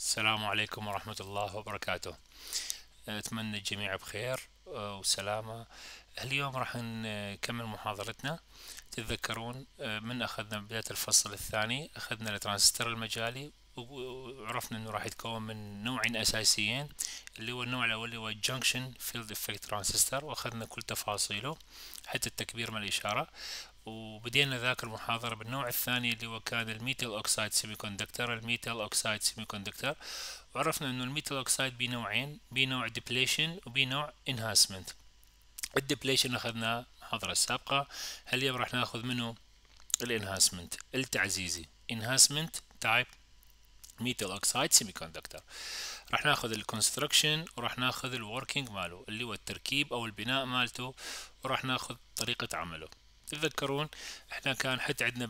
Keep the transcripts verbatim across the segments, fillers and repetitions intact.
السلام عليكم ورحمة الله وبركاته. أتمنى الجميع بخير آه، وسلامة. اليوم راح نكمل محاضرتنا. تتذكرون آه، من أخذنا بداية الفصل الثاني أخذنا الترانزستور المجالي وعرفنا أنه راح يتكون من نوعين أساسيين، اللي هو النوع الأول اللي هو Junction Field Effect Transistor، وأخذنا كل تفاصيله حتى التكبير من الإشارة. وبدينا ذاك المحاضرة بالنوع الثاني اللي هو كان الميتال أوكسايد سيمي كوندكتور الميتال أوكسايد سيمي كوندكتور وعرفنا انه الميتال اوكسايد بنوعين، بنوع ديبليشن وبنوع انهانسمنت. الديبليشن اخذناه المحاضرة السابقة، اليوم راح ناخذ منه الانهانسمنت التعزيزي، انهانسمنت تايب ميتال اوكسايد سيمي كوندكتور. راح ناخذ الكونستركشن وراح ناخذ الوركينج ماله اللي هو التركيب او البناء مالته، وراح ناخذ طريقة عمله. تتذكرون احنا كان حتى عندنا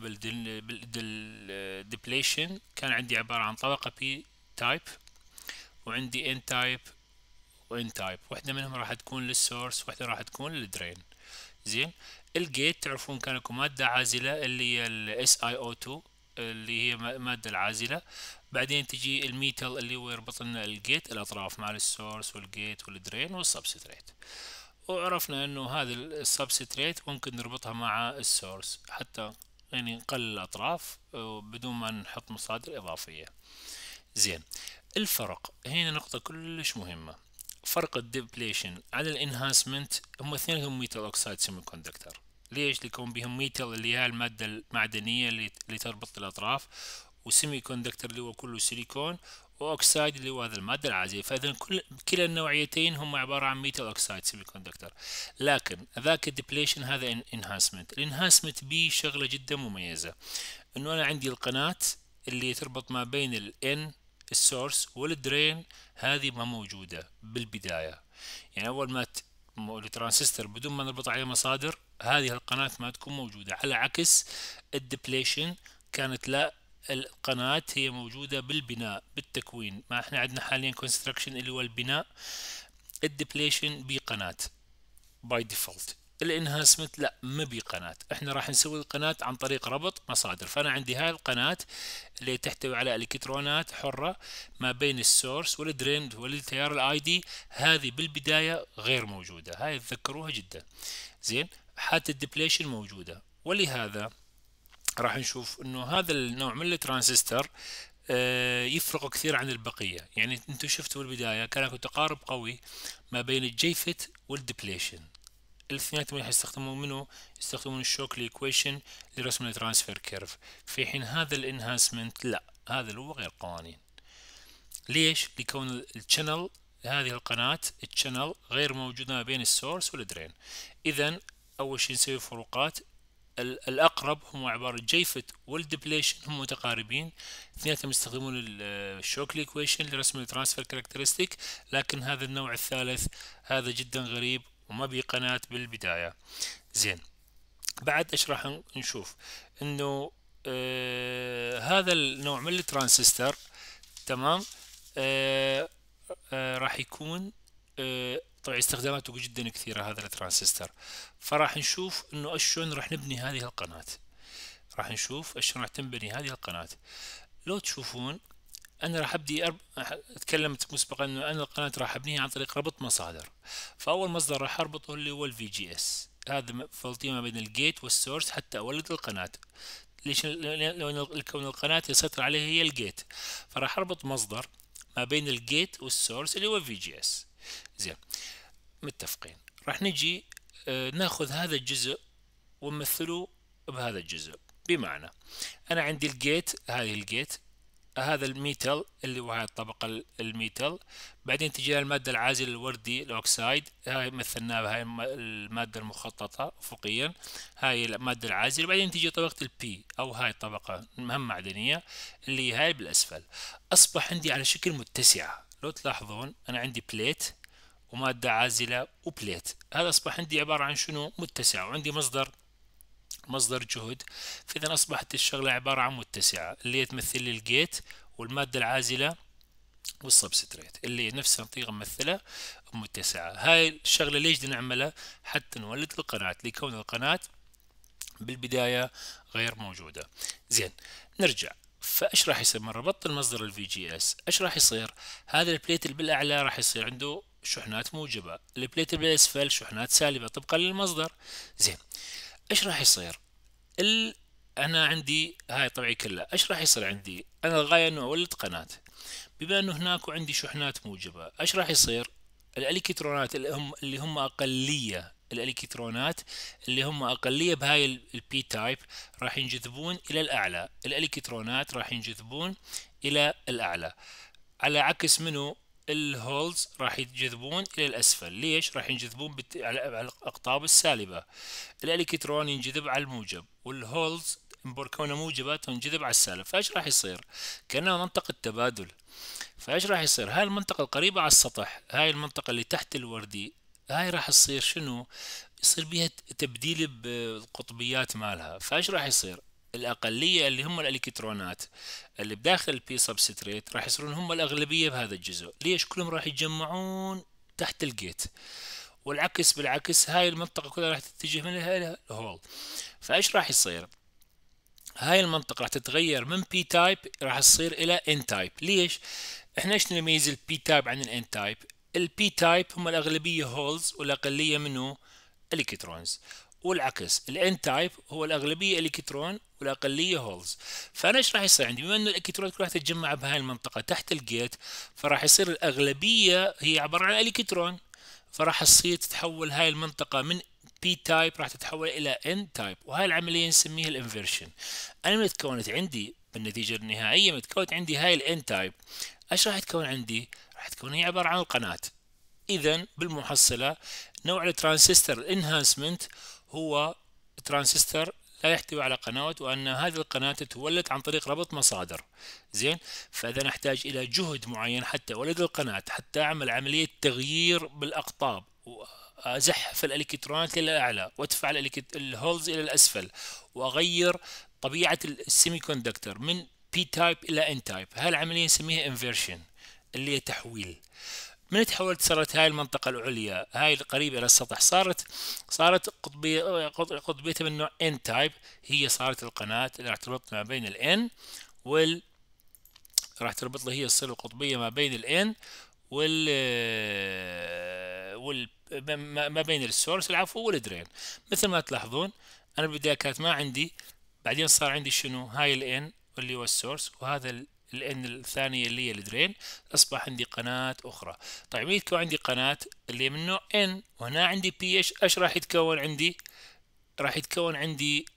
بالديبليشن كان عندي عبارة عن طبقة بي تايب وعندي ان تايب وان تايب، واحدة منهم راح تكون للسورس واحدة راح تكون للدرين. زين، الجيت تعرفون كان لكم مادة عازلة اللي هي ال S i O two اللي هي مادة العازلة. بعدين تجي الميتال اللي هو يربط لنا الجيت الأطراف مع السورس والجيت والدرين والسبستريت. وعرفنا انه هذا السبستريت ممكن نربطها مع السورس حتى يعني نقلل الأطراف بدون ما نحط مصادر إضافية. زين، الفرق هنا نقطة كلش مهمة. فرق الديبليشن على الانهانسمنت، هم اثنينهم ميتال اوكسايد سيمي كوندكتور. ليش؟ ليكون بهم ميتال اللي هي المادة المعدنية اللي, اللي تربط الأطراف، وسيمي كوندكتور اللي هو كله سيليكون، واوكسايد اللي هو هذا المادة العازلة. فإذا كل كلا النوعيتين هم عبارة عن ميتال اوكسايد سيمي كوندكتور. لكن ذاك الديبليشن هذا انهانسمنت. الانهانسمنت بيه شغلة جدا مميزة، انه انا عندي القناة اللي تربط ما بين الان السورس والدرين، هذه ما موجودة بالبداية. يعني أول ما الترانزستور بدون ما نربط عليه مصادر، هذه القناة ما تكون موجودة، على عكس الديبليشن كانت لا، القناة هي موجودة بالبناء بالتكوين. ما احنا عندنا حاليا كونستراكشن اللي هو البناء، الديبليشن بقناة باي ديفولت. الانهانسمنت لا، ما بي قناة، احنا راح نسوي القناة عن طريق ربط مصادر. فانا عندي هاي القناة اللي تحتوي على الكترونات حرة ما بين السورس والدرين والتيار الاي دي، هذه بالبداية غير موجودة، هاي تذكروها جدا. زين، حتى الديبليشن موجودة، ولهذا راح نشوف انه هذا النوع من الترانزستور آه، يفرق كثير عن البقية. يعني انتم شفتوا بالبداية كان اكو تقارب قوي ما بين الجيفت والديبليشن. الاثنيناتهم راح يستخدمون منه، يستخدمون الشوكلي ايكويشن لرسم الترانسفير كيرف، في حين هذا الانهانسمنت لا، هذا اللي هو غير قوانين. ليش؟ لكون الشانل، هذه القناة الشانل غير موجودة ما بين السورس والدرين. اذا اول شيء نسوي فروقات. الاقرب هم عبارة الجيفت والديبليشن هم متقاربين، اثنيناتهم يستخدمون الشوكلي ايكويشن لرسم الترانسفير كاركترستيك، لكن هذا النوع الثالث هذا جدا غريب وما بي قناة بالبداية. زين، بعد ايش راح نشوف؟ انه آه هذا النوع من الترانزستور، تمام، آه آه راح يكون آه طبعا استخداماته جدا كثيرة هذا الترانزستور. فراح نشوف انه شلون راح نبني هذه القناة، راح نشوف شلون راح تنبني هذه القناة. لو تشوفون انا راح ابدي أرب... تكلمت مسبقا انه انا القناه راح ابنيها عن طريق ربط مصادر. فاول مصدر راح اربطه اللي هو الفي جي اس، هذا فلتي ما بين الجيت والسورس حتى اولد القناه. ليش؟ لان كون القناه يسيطر عليها هي الجيت، فراح اربط مصدر ما بين الجيت والسورس اللي هو الفي جي اس. زين، متفقين. راح نجي آه ناخذ هذا الجزء ونمثله بهذا الجزء. بمعنى انا عندي الجيت، هذه الجيت، هذا الميتال اللي هو هاي الطبقة الميتال. بعدين تجي المادة العازلة الوردي الأوكسايد، هاي مثلناها بهاي المادة المخططة أفقيا، هاي المادة العازلة. بعدين تجي طبقة البي أو هاي الطبقة مهم معدنية اللي هاي بالأسفل. أصبح عندي على شكل متسعة. لو تلاحظون أنا عندي بليت ومادة عازلة وبليت، هذا أصبح عندي عبارة عن شنو؟ متسعة، وعندي مصدر مصدر جهد. فإذا أصبحت الشغلة عبارة عن متسعة اللي هي تمثل لي الجيت والمادة العازلة والسبستريت اللي نفس صيغة ممثلة متسعة. هاي الشغلة ليش بدنا نعملها؟ حتى نولد القناة، لكون القناة بالبداية غير موجودة. زين، نرجع. فايش راح يصير؟ من ربطت المصدر الفي جي اس ايش راح يصير؟ هذا البليت اللي بالاعلى راح يصير عنده شحنات موجبة، البليت اللي بالاسفل شحنات سالبة طبقا للمصدر. زين ايش راح يصير؟ ال... انا عندي هاي طبعي كلها، ايش راح يصير عندي؟ انا الغاية انه اولد قناة، بما انه هناك وعندي شحنات موجبة ايش راح يصير؟ الالكترونات اللي هم اللي هم اقلية الالكترونات اللي هم اقلية بهاي البي تايب راح ينجذبون الى الاعلى، الالكترونات راح ينجذبون الى الاعلى، على عكس منه الهولز راح ينجذبون الى الاسفل. ليش؟ راح ينجذبون بت... على الاقطاب السالبة، الالكترون ينجذب على الموجب والهولز كونه موجبة تنجذب على السالب، فايش راح يصير؟ كأنها منطقة تبادل. فايش راح يصير؟ هاي المنطقة القريبة على السطح، هاي المنطقة اللي تحت الوردي، هاي راح تصير شنو؟ يصير بيها تبديل بالقطبيات مالها. فايش راح يصير؟ الأقلية اللي هم الإلكترونات اللي بداخل البي سبستريت راح يصيرون هم الأغلبية بهذا الجزء. ليش؟ كلهم راح يتجمعون تحت الجيت، والعكس بالعكس هاي المنطقة كلها راح تتجه منها إلى الهول. فايش راح يصير؟ هاي المنطقة راح تتغير من بي تايب راح تصير إلى ان تايب. ليش؟ احنا ايش نميز البي تايب عن الان تايب؟ البي تايب هم الأغلبية هولز والأقلية منه الكترونز، والعكس الان تايب هو الأغلبية الكترون والأقلية هولز. فأنا ايش راح يصير عندي؟ بما أن الإلكترونات كلها تتجمع بهاي المنطقة تحت الجيت، فراح يصير الأغلبية هي عبارة عن الكترون، فراح تصير تتحول هاي المنطقة من بي تايب راح تتحول إلى ان تايب، وهاي العملية نسميها الانفرشن. أنا من تكونت عندي بالنتيجة النهائية من تكونت عندي هاي الان تايب، ايش راح تكون عندي؟ راح تكون هي عبارة عن القناة. إذا بالمحصلة نوع الترانزستور الانهانسمنت هو ترانزستور لا يحتوي على قنوات، وأن هذه القناة تتولد عن طريق ربط مصادر. زين، فإذا نحتاج إلى جهد معين حتى أولد القناة، حتى أعمل عملية تغيير بالأقطاب وأزحف الإلكترونات إلى الأعلى وأدفع الهولز إلى الأسفل وأغير طبيعة السيمي كوندكتور من بي تايب إلى ان تايب، هاي العملية نسميها انفرشن اللي هي تحويل. من تحولت صارت هاي المنطقة العليا هاي القريبة إلى السطح صارت صارت قطبية قطبيتها من نوع ان تايب، هي صارت القناة اللي راح تربط ما بين الان وال راح تربط لي هي تصير القطبية ما بين الان وال وال ما بين السورس العفو والدرين. مثل ما تلاحظون أنا بالبداية كانت ما عندي، بعدين صار عندي شنو؟ هاي الان اللي هو السورس، وهذا الان الثانية اللي هي الدرين، اصبح عندي قناة اخرى. طيب يتكون عندي قناة اللي من نوع ان، وهنا عندي بي ايش ايش راح يتكون عندي؟ راح يتكون عندي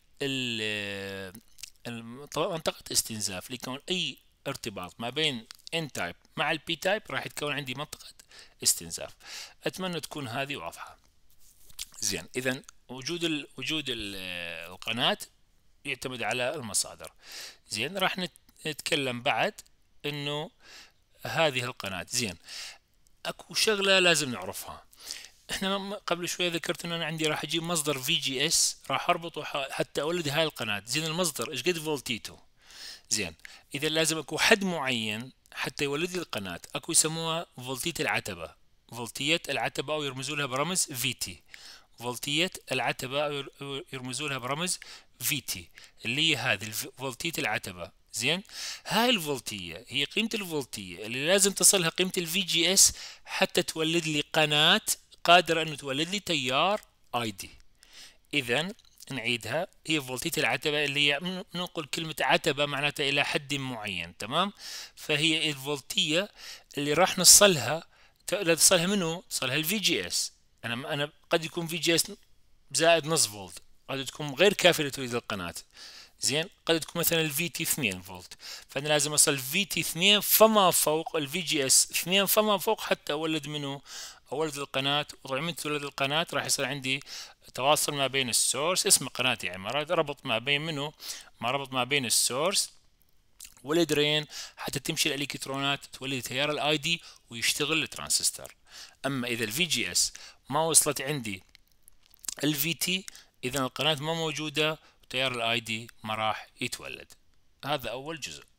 منطقة استنزاف اللي يكون اي ارتباط ما بين ان تايب مع البي تايب راح يتكون عندي منطقة استنزاف. اتمنى تكون هذه واضحة. زين، اذا وجود ال وجود ال القناة يعتمد على المصادر. زين، راح نتكلم بعد انه هذه القناة. زين، اكو شغلة لازم نعرفها. احنا قبل شوية ذكرت ان انا عندي راح اجيب مصدر في جي اس راح اربطه حتى اولد هاي القناة. زين، المصدر ايش قد فولتيته؟ زين، اذا لازم اكو حد معين حتى يولد لي القناة، اكو يسموها فولتية العتبة، فولتية العتبة او يرمزوا لها برمز في تي، فولتية العتبة او يرمزوا لها برمز في تي اللي هي هذه فولتية العتبة. زين، هاي الفولتية هي قيمة الفولتية اللي لازم تصلها قيمة الفي جي اس حتى تولد لي قناة قادرة انه تولد لي تيار اي دي. اذا نعيدها، هي فولتية العتبة اللي هي ننقل كلمة عتبة معناتها الى حد معين، تمام؟ فهي الفولتية اللي راح نصلها، لا تصلها منه؟ تصلها الفي جي اس. انا انا قد يكون في جي اس زائد نص فولت، قد تكون غير كافية لتوليد القناة. زين، قد تكون مثلا الفي تي اثنين فولت، فانا لازم اصل في تي اثنين فما فوق الفي جي اس اثنين فما فوق حتى اولد منه اولد القناة. وطبعا من تولد القناة راح يصير عندي تواصل ما بين السورس، اسم قناة يعني مرات ربط ما بين منه ما ربط ما بين السورس والدرين حتى تمشي الالكترونات تولد تيار الاي دي ويشتغل الترانزستور. اما اذا الفي جي اس ما وصلت عندي الفي تي، اذا القناة ما موجودة وتيار الاي دي ما راح يتولد. هذا اول جزء.